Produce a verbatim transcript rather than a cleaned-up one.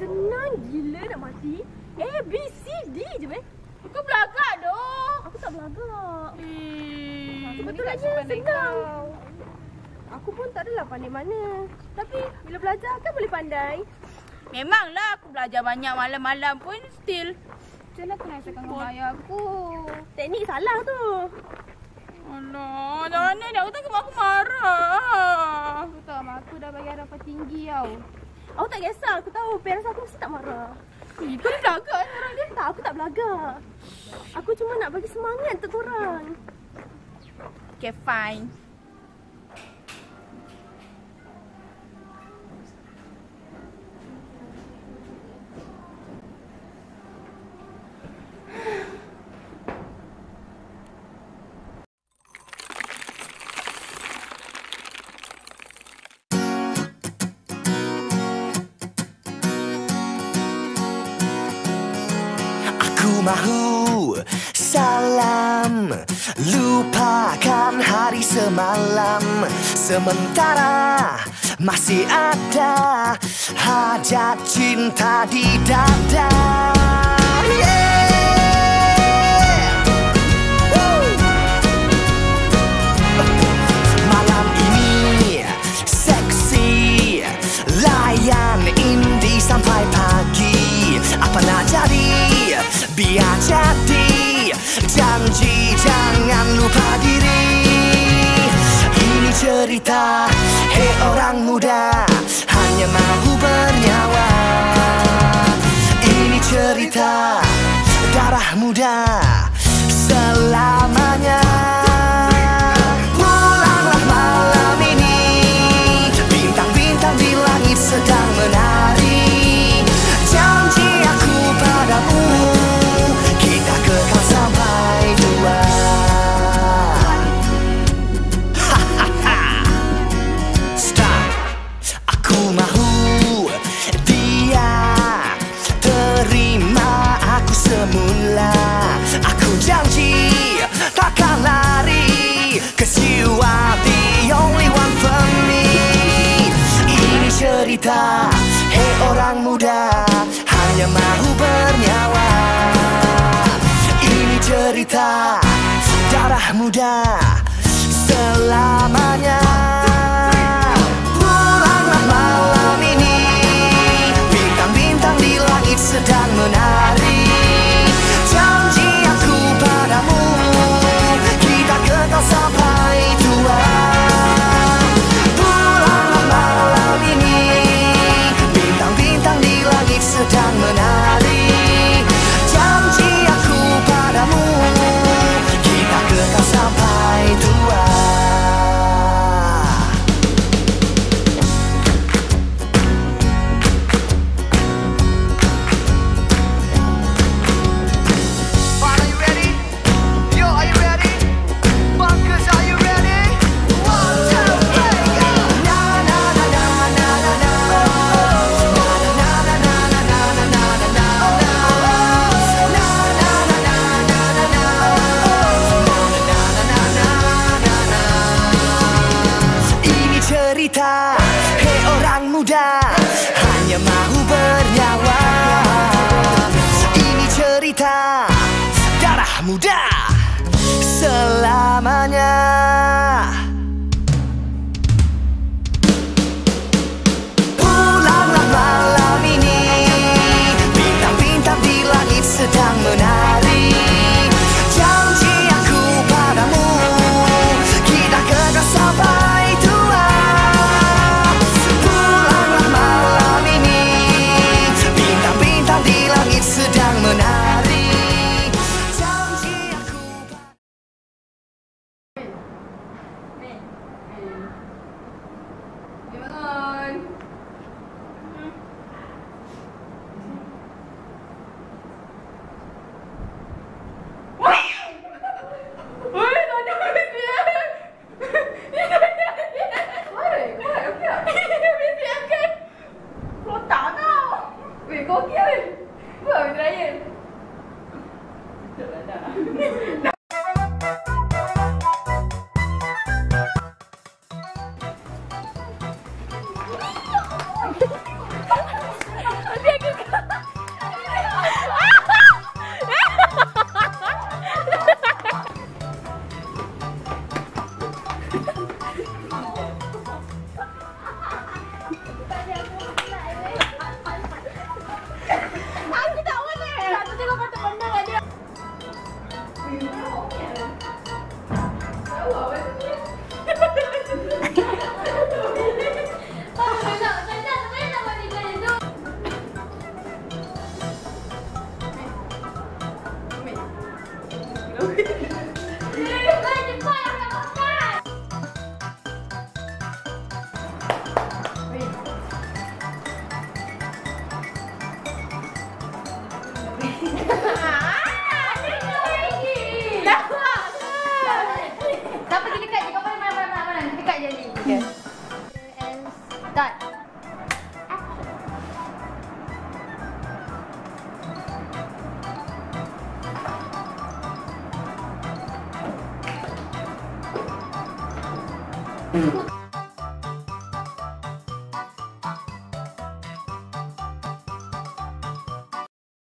Senang gila nak mati. A, B, C, D je weh. Kau belagak doh. Aku tak belagak. Hmm, Sebetulnya senang. Aku pun tak adalah pandai mana. Tapi bila belajar kan boleh pandai. Memanglah aku belajar banyak malam-malam pun still. Macam mana aku nak isahkan dengan ayah aku? Teknik salah tu. Alah, jangan ni aku takut aku marah. Aku tahu mak aku dah bagi harapan tinggi tau. Aku tak kisah. Aku tahu parents aku mesti tak marah. Eh, kau ni belagak ni orang dia. Tak, aku tak belagak. Aku cuma nak bagi semangat untuk korang. Okay, fine. Aku mahu salam, lupakan hari semalam. Sementara masih ada hajat cinta di dada. Yeah! Woo! Malam ini seksi, layan indie sampai pagi. Apa nak jadi? Biar jadi, janji jangan lupa diri. Ini cerita, hei orang muda, hanya mahu bernyawa. Ini cerita, darah muda, selamanya. Pulanglah malam ini, bintang-bintang di langit sedang menari. Janji aku padamu, kita kekal sampai tua. Hahaha. Stop. Aku mahu dia terima aku semula. Aku janji takkan lari, 'cause you are the only one for me. Ini cerita, hei orang muda, hanya mahu bernyawa. Ini cerita, darah muda, selamanya. Pulanglah malam ini, bintang-bintang di langit sedang menari. Janji aku padamu, kita kekal sampai tua. Pulanglah malam ini, bintang-bintang di langit sedang menari. Janji aku padamu, kita kekal sampai tua. Are you ready? Yo, are you ready? Bunkers, are you ready? One, two, three, go! Na na na na na na na. Na na na na na na na na na. Na na na na na na na. Na na na na na. Ini cerita, hei orang muda, hanya mahu bernyawa. Ini cerita, darah muda, selamanya. Pulanglah malam ini, bintang-bintang di langit sedang menari. Janji aku padamu, kita kekal sampai tua. Pulanglah malam ini, bintang-bintang di langit sedang menari. Janji aku. Aku